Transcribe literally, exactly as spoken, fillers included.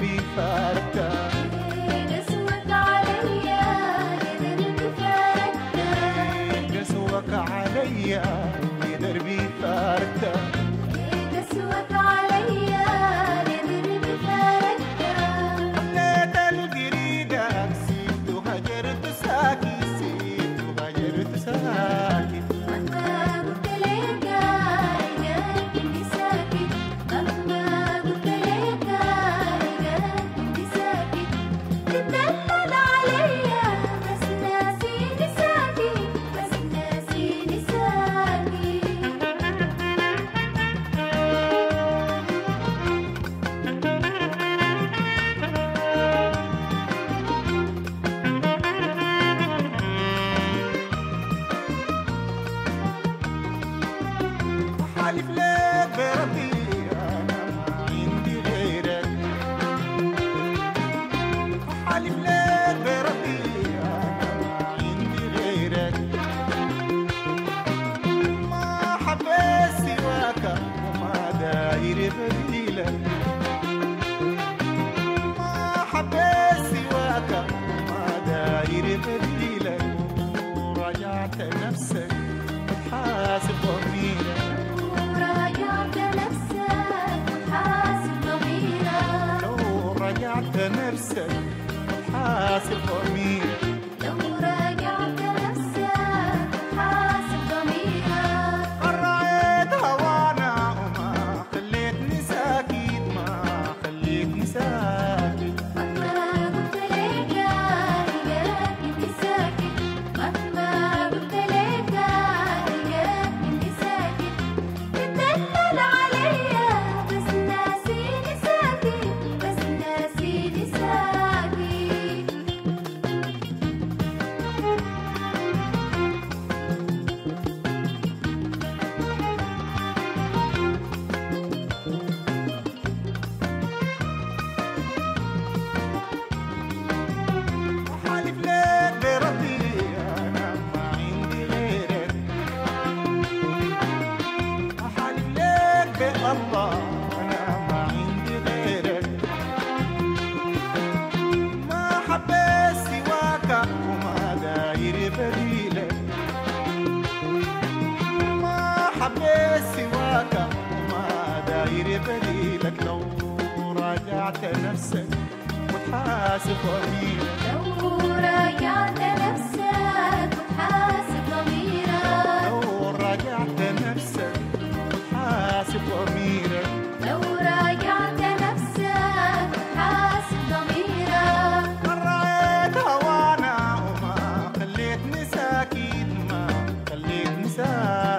دربي فارقته قسوك عليا يا دربي فارقته قسوك عليا يا دربي فارقته قسوك عليا يا دربي فارقته خليت القريدة سيبت وهجرت ساكي سيبت وهجرت ساكي مهما قلت لك رجعت اني ساكت مهما قلت لك رجعت اني ساكت تتدلل عليا بس ناسيني ساكت بس ناسيني ساكت حالف لك بربي انا ما عندي غيرك حالف لك بربي انا ما عندي غيرك ما حبيت سواك وما داير بديلك ما حبيت سواك وما داير بديلك وراجعت نفسك وتحاسب ضميرك وراجعت نفسك وحاسب ضميرك لو راجعت نفسك وتحاسب ضميرك لو راجعت نفسك وحاسب ضميرك قرعت هوانا وما خليتني ساكت ما خليتني ساكت مهما قلت لك رجعت اني ساكت مهما قلت لك رجعت اني ساكت تتدلل عليا بس ناسيني ساكت بس ناسيني ساكت وحالف لك بربي انا ما عندي غيرك وحالف لك بالله انا ما عندي غيرك ما حبيت سواك وما داير بديلك ما حبيت سواك وما داير بديلك لو راجعت نفسك وتحاسب ضميرك لو راجعت نفسك وتحاسب ضميرك لو راجعت نفسك وتحاسب ضميرك لو راجعت نفسك وتحاسب ضميرك قرعت هوانا وما خليتني ساكت ما خليتني ساكت